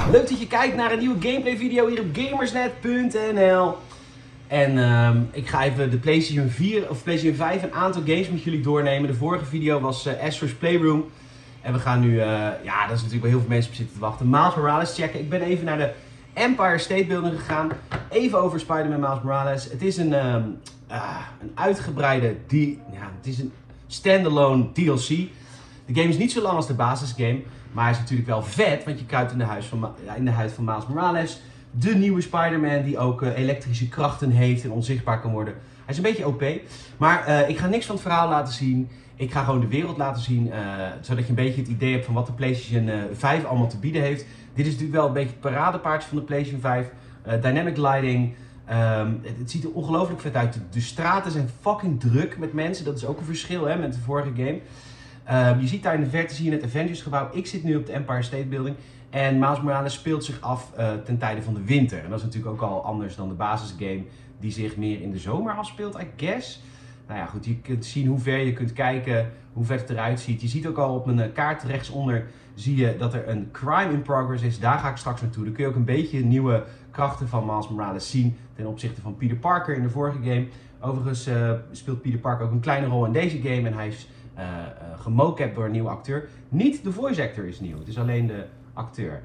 Leuk dat je kijkt naar een nieuwe gameplay video hier op gamersnet.nl. En ik ga even de PlayStation 4 of PlayStation 5 een aantal games met jullie doornemen. De vorige video was Astro's Playroom. En we gaan nu, ja, dat is natuurlijk wel heel veel mensen op zitten te wachten, Miles Morales checken. Ik ben even naar de Empire State Building gegaan. Even over Spider-Man Miles Morales. Het is een uitgebreide, het is een standalone DLC. De game is niet zo lang als de basisgame, maar hij is natuurlijk wel vet, want je kruipt in de huid van Miles Morales. De nieuwe Spider-Man die ook elektrische krachten heeft en onzichtbaar kan worden. Hij is een beetje OP, maar ik ga niks van het verhaal laten zien. Ik ga gewoon de wereld laten zien, zodat je een beetje het idee hebt van wat de PlayStation 5 allemaal te bieden heeft. Dit is natuurlijk wel een beetje het paradepaardje van de PlayStation 5. Dynamic lighting. Het ziet er ongelooflijk vet uit. De straten zijn fucking druk met mensen. Dat is ook een verschil met de vorige game. Je ziet daar in de verte, zie je het Avengers gebouw. Ik zit nu op de Empire State Building. En Miles Morales speelt zich af ten tijde van de winter. En dat is natuurlijk ook al anders dan de basisgame die zich meer in de zomer afspeelt, I guess. Nou ja, goed, je kunt zien hoe ver je kunt kijken, hoe vet het eruit ziet. Je ziet ook al op mijn kaart rechtsonder, zie je dat er een crime in progress is. Daar ga ik straks naartoe. Dan kun je ook een beetje nieuwe krachten van Miles Morales zien ten opzichte van Peter Parker in de vorige game. Overigens speelt Peter Parker ook een kleine rol in deze game en hij is gemocapt door een nieuwe acteur. Niet de voice actor is nieuw, het is alleen de acteur.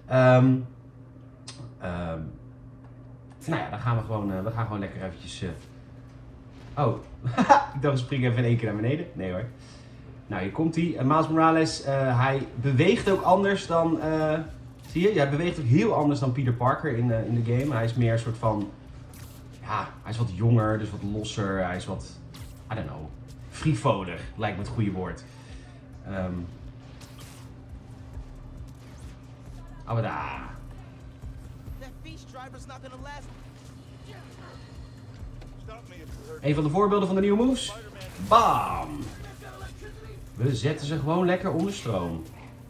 Nou ja, dan gaan we gaan gewoon lekker eventjes... Oh, ik dacht we springen even in één keer naar beneden. Nee hoor. Nou, hier komt hij. Miles Morales, hij beweegt ook anders dan... zie je? Hij beweegt ook heel anders dan Peter Parker in de game. Hij is meer een soort van... Ja, hij is wat jonger, dus wat losser. Hij is wat... I don't know. Frivoler, lijkt me het goede woord. Oh, daar. Een van de voorbeelden van de nieuwe moves. Bam! We zetten ze gewoon lekker onder stroom.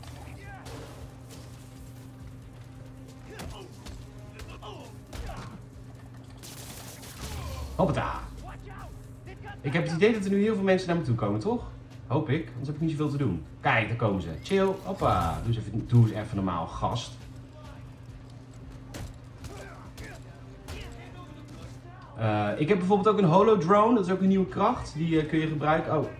Hoppata! Ik heb het idee dat er nu heel veel mensen naar me toe komen, toch? Hoop ik, anders heb ik niet zoveel te doen. Kijk, daar komen ze. Chill, hoppa. Doe eens even normaal, gast. Ik heb bijvoorbeeld ook een holodrone, dat is ook een nieuwe kracht. Die kun je gebruiken. Oh.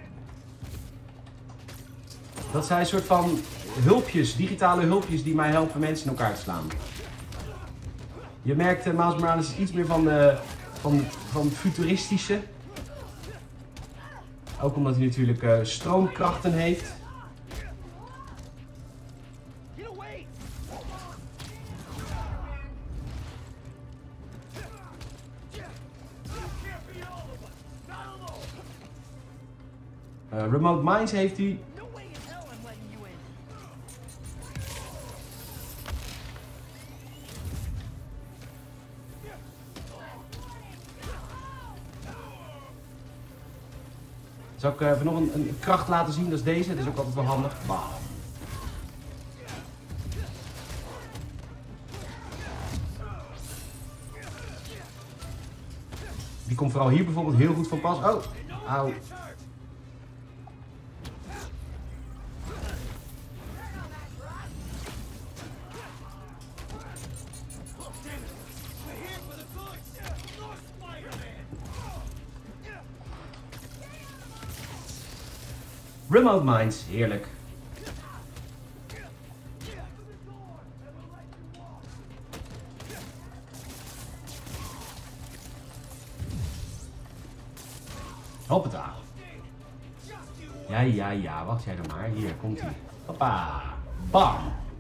Dat zijn een soort van hulpjes, digitale hulpjes die mij helpen mensen in elkaar te slaan. Je merkt, Miles Morales is iets meer van het futuristische. Ook omdat hij natuurlijk stroomkrachten heeft. Remote Mines heeft hij. Zal ik even nog een kracht laten zien, dat is deze. Dat is ook altijd wel handig. Bam. Die komt vooral hier bijvoorbeeld heel goed van pas. Oh, auw. Remote Mines, heerlijk. Hoppata. Ja, wacht jij dan maar. Hier, komt hij. Hoppa. Bam.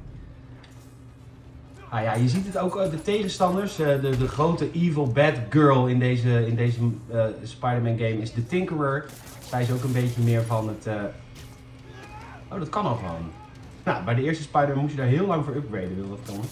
Ah ja, je ziet het ook, de tegenstanders. De grote evil bad girl in deze Spider-Man game is de Tinkerer. Zij is ook een beetje meer van het... Oh, dat kan al gewoon. Nou, bij de eerste Spider-Man moest je daar heel lang voor upgraden, wil dat komen.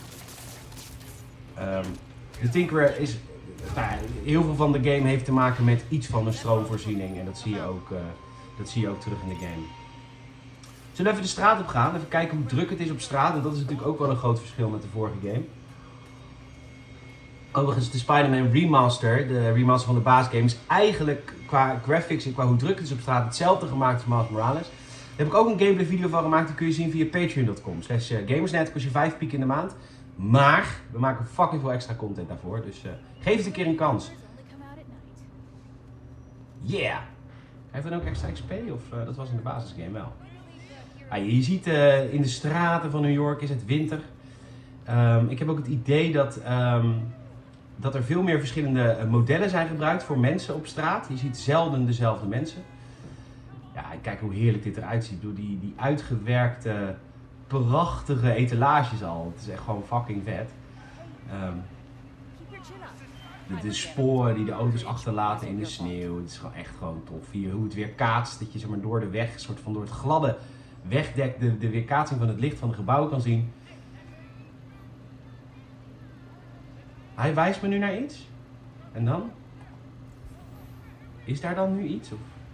De Tinkerer is... heel veel van de game heeft te maken met iets van een stroomvoorziening. En dat zie je ook terug in de game. Zullen we even de straat op gaan? Even kijken hoe druk het is op straat. En dat is natuurlijk ook wel een groot verschil met de vorige game. Overigens, de Spider-Man Remaster, de remaster van de basisgame, is eigenlijk qua graphics en qua hoe druk het is op straat hetzelfde gemaakt als Miles Morales. Daar heb ik ook een gameplay video van gemaakt, die kun je zien via patreon.com/gamersnet. Kost je 5 piek in de maand. Maar we maken fucking veel extra content daarvoor. Dus geef het een keer een kans. Yeah! Heeft dan ook extra XP? Of dat was in de basisgame wel. Je ziet in de straten van New York is het winter. Ik heb ook het idee dat er veel meer verschillende modellen zijn gebruikt voor mensen op straat. Je ziet zelden dezelfde mensen. Ja, kijk hoe heerlijk dit eruit ziet. Door die uitgewerkte, prachtige etalages al. Het is echt gewoon fucking vet. De sporen die de auto's achterlaten in de sneeuw. Het is gewoon echt gewoon tof. Hier hoe het weer kaatst. Dat je zeg maar, door de weg, soort van door het gladde wegdek de weerkaatsing van het licht van de gebouwen kan zien. Hij wijst me nu naar iets. En dan? Is daar dan nu iets?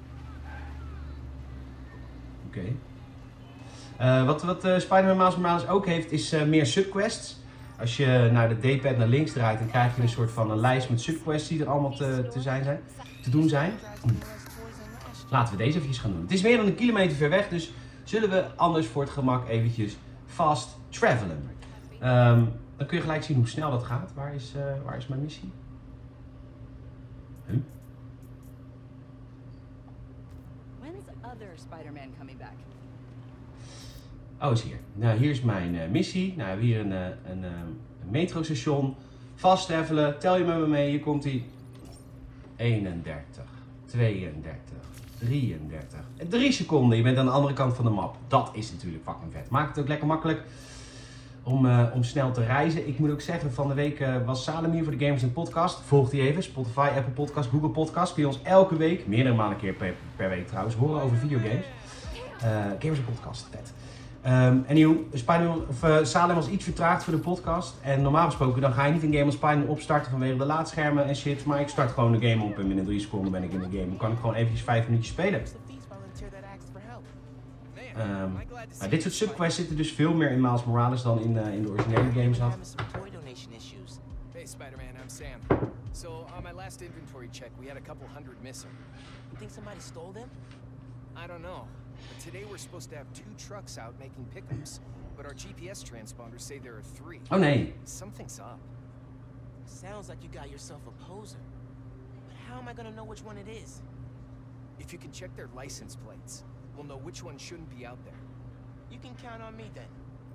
Oké. Wat Spider-Man Miles Morales ook heeft, is meer subquests. Als je naar de D-pad naar links draait, dan krijg je een soort van een lijst met subquests die er allemaal te doen zijn. Laten we deze eventjes gaan doen. Het is meer dan 1 kilometer ver weg, dus zullen we anders voor het gemak eventjes fast travelen. Dan kun je gelijk zien hoe snel dat gaat. Waar is mijn missie? Huh? When's other Spider-Man coming back? Oh, is hier. Nou, hier is mijn missie. Nou, we hebben hier een metrostation. Fast travelen. Tel je met me mee. Hier komt hij. 31, 32, 33. 3 seconden. Je bent aan de andere kant van de map. Dat is natuurlijk fucking vet. Maakt het ook lekker makkelijk om snel te reizen. Ik moet ook zeggen, van de week was Salem hier voor de Gamers Podcast. Volg die even. Spotify, Apple Podcast, Google Podcast. Kun je ons elke week, meerdere malen een keer per week trouwens, horen over videogames. Gamers Podcast, vet. Salem was iets vertraagd voor de podcast. En normaal gesproken dan ga je niet een game als Spider-Man opstarten vanwege de laadschermen en shit. Maar ik start gewoon de game op en binnen 3 seconden ben ik in de game. Dan kan ik gewoon eventjes 5 minuutjes spelen. Maar dit soort subquests zitten dus veel meer in Miles Morales dan in de originele games had. Hey Spider-Man, I'm Sam. So on my last inventory check, we had a couple hundred missing. You think somebody stole them? I don't know. But today we're supposed to have 2 trucks out making pickups, but our GPS transponders say there are 3. Oh nee. Something's up. Sounds like you got yourself a poser. But how am I gonna know which one it is? If you can check their license plates, we'll know which one shouldn't be out there. You can count on me then.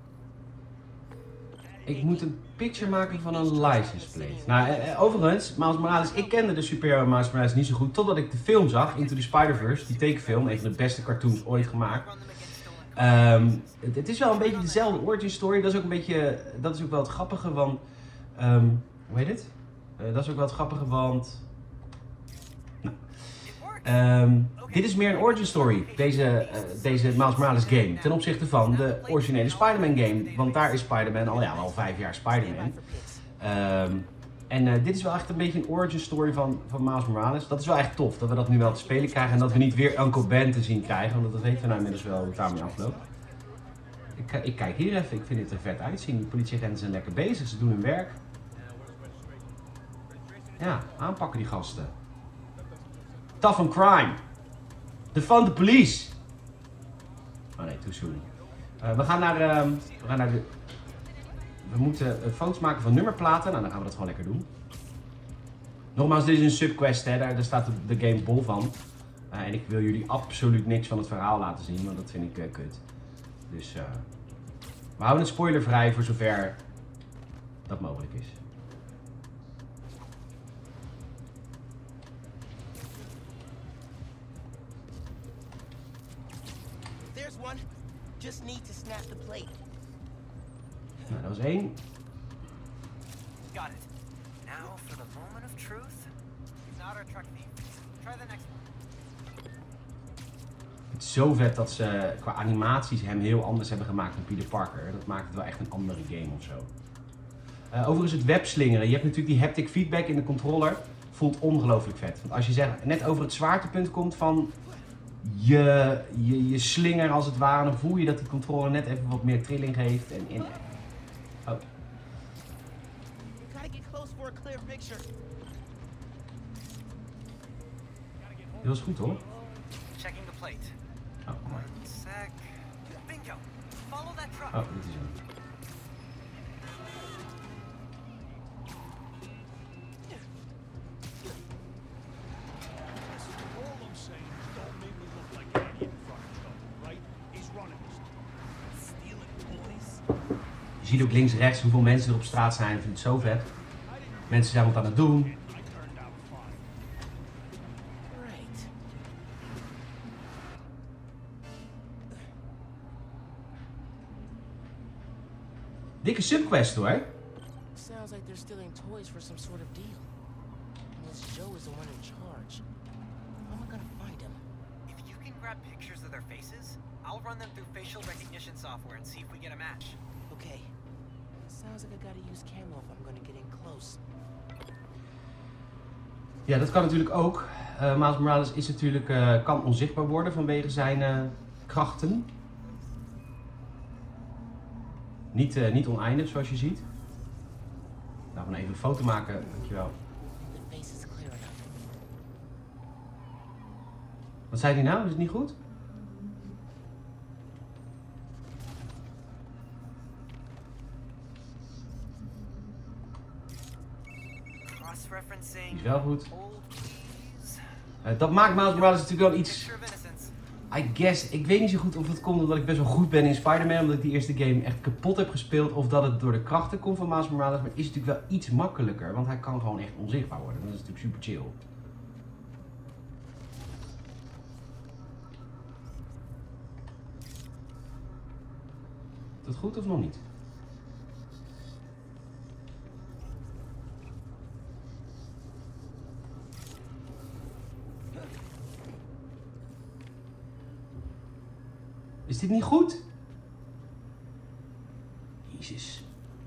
Ik moet een picture maken van een license plate. Nou, overigens, Miles Morales, ik kende de superhero Miles Morales niet zo goed, totdat ik de film zag, Into the Spider-Verse, die tekenfilm, een van de beste cartoons ooit gemaakt. Het is wel een beetje dezelfde origin story, dat is ook een beetje, dat is ook wel het grappige, want, hoe heet het? Dat is ook wel het grappige, want, dit is meer een origin story, deze Miles Morales game, ten opzichte van de originele Spider-Man game. Want daar is Spider-Man al 5 jaar Spider-Man. Dit is wel echt een beetje een origin story van Miles Morales. Dat is wel echt tof, dat we dat nu wel te spelen krijgen. En dat we niet weer Uncle Ben te zien krijgen, want dat weten we nou inmiddels wel hoe het daarmee afloopt. Ik kijk hier even, ik vind dit er vet uitzien. De politieagenten zijn lekker bezig, ze doen hun werk. Ja, aanpakken die gasten. Tough on crime. Defund the police. Oh nee, too soon. We gaan naar de... We moeten foto's maken van nummerplaten. Nou, dan gaan we dat gewoon lekker doen. Nogmaals, dit is een subquest, hè. Daar staat de game bol van. En ik wil jullie absoluut niks van het verhaal laten zien, want dat vind ik kut. Dus we houden het spoilervrij voor zover dat mogelijk is. Just need to snap the plate. Nou, dat was 1. Got it. Now for the moment of truth. He's not our truck thief. Try the next one. Het is zo vet dat ze qua animaties hem heel anders hebben gemaakt dan Peter Parker. Dat maakt het wel echt een andere game of zo. Overigens het webslingeren. Je hebt natuurlijk die haptic feedback in de controller. Voelt ongelooflijk vet. Want als je net over het zwaartepunt komt van je slinger als het ware, dan voel je dat die controller net even wat meer trilling geeft. Oh. Dit was goed hoor. Checking the plate. Oh, mooi. One sec. Bingo. Follow that truck. Oh, dit is hem. Je ziet ook links rechts hoeveel mensen er op straat zijn. Ik vind het zo vet. Mensen zijn wat aan het doen. Right. Dikke subquest hoor. Sounds like they're stealing toys for some sort of deal. Unless Joe is the one in charge. How am I gonna find him? If you can grab pictures of their faces, I'll run them through facial recognition software and see if we get a match. Okay. Sounds like I gotta use camo if I'm gonna get in close. Ja, dat kan natuurlijk ook. Miles Morales is natuurlijk, kan onzichtbaar worden vanwege zijn krachten. Niet oneindig zoals je ziet. Nou, we even een foto maken, dankjewel. The face is clear enough. Wat zei hij nou? Is het niet goed? Cross-referencing. Die is wel goed. Old keys. Dat maakt Miles Morales natuurlijk wel iets... Picture of innocence. I guess, ik weet niet zo goed of het komt omdat ik best wel goed ben in Spider-Man, omdat ik die eerste game echt kapot heb gespeeld, of dat het door de krachten komt van Miles Morales, maar het is natuurlijk wel iets makkelijker, want hij kan gewoon echt onzichtbaar worden. Dat is natuurlijk super chill. Is dat goed of nog niet? Is dit niet goed? Jezus.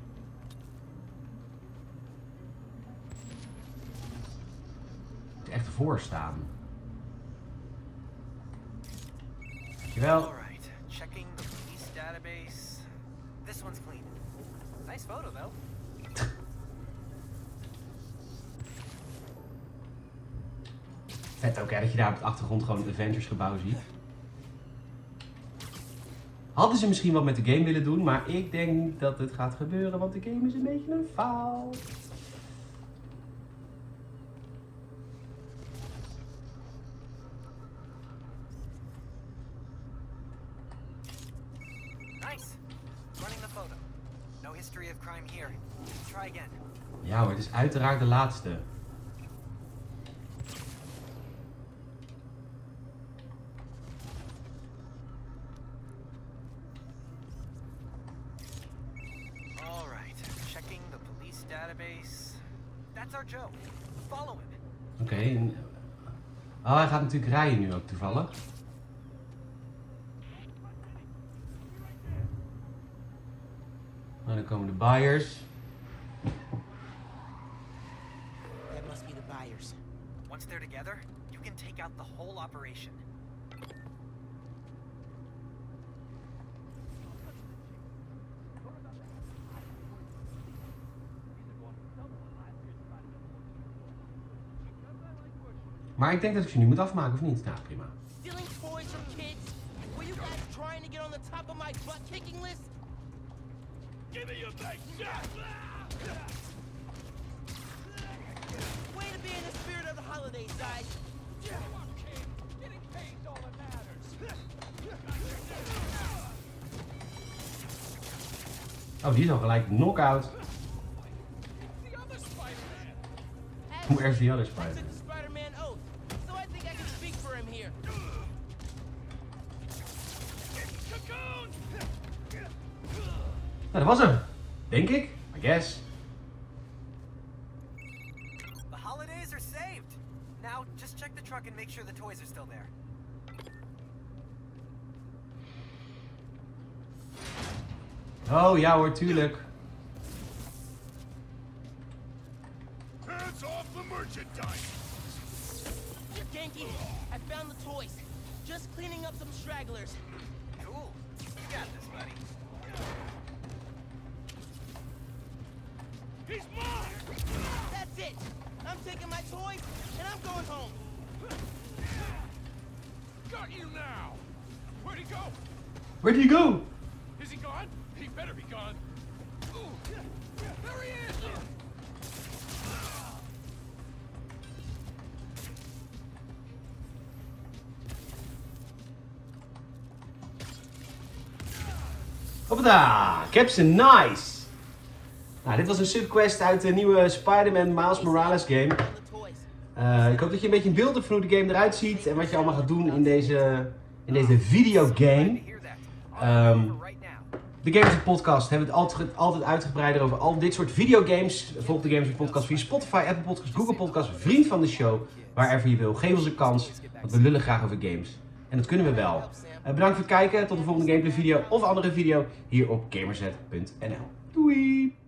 Ik moet echt voor staan. Dankjewel. Alright, checking the police database. This one's clean. Nice photo though. Vet ook hè, dat je daar op de achtergrond gewoon het Avengers gebouw ziet. Hadden ze misschien wat met de game willen doen, maar ik denk niet dat het gaat gebeuren, want de game is een beetje een faal. Nice. Running the photo. No history of crime here. Try again. Ja hoor, het is uiteraard de laatste. Database. That's our Joe. Follow him. Oké. Oh, hij gaat natuurlijk rijden nu ook toevallig. Nou, dan komen de buyers. That must be the buyers. Once they're together, you can take out the whole operation. Maar ik denk dat ik ze nu moet afmaken, of niet? Nou, prima. Stealing toys from kids? Were you guys trying to get on the top of my butt-kicking list? Give me your big shot! Way to be in the spirit of the holidays, guys. Getting paid all that matters. Oh, die is al gelijk knock-out. The other Spider-Man. Hoe erg is die other I Spider? took the Spider-Man oath, so I think I can speak for him here. Cocoon! Nou, dat was hem. Denk ik. I guess. The holidays are saved. Now, just check the truck and make sure the toys are still there. Oh, ja hoor, tuurlijk. Hands off the merchandise! Ganke, I found the toys. Just cleaning up some stragglers. Cool. You got this, buddy. He's mine! That's it. I'm taking my toys and I'm going home. Got you now! Where'd he go? Where'd you go? Is he gone? He better be gone. Ooh, there he is! Hoppata, Captain Nice. Nou, dit was een subquest uit de nieuwe Spider-Man Miles Morales game. Ik hoop dat je een beetje een beeld hebt van hoe de game eruit ziet en wat je allemaal gaat doen in deze videogame. De Gamers Podcast hebben het altijd uitgebreider over al dit soort videogames. Volg de Gamers Podcast via Spotify, Apple Podcasts, Google Podcasts, vriend van de show. Waarver je wil, geef ons een kans, want we lullen graag over games. En dat kunnen we wel. Bedankt voor het kijken, tot de volgende gameplay video of andere video hier op gamersnet.nl. Doei!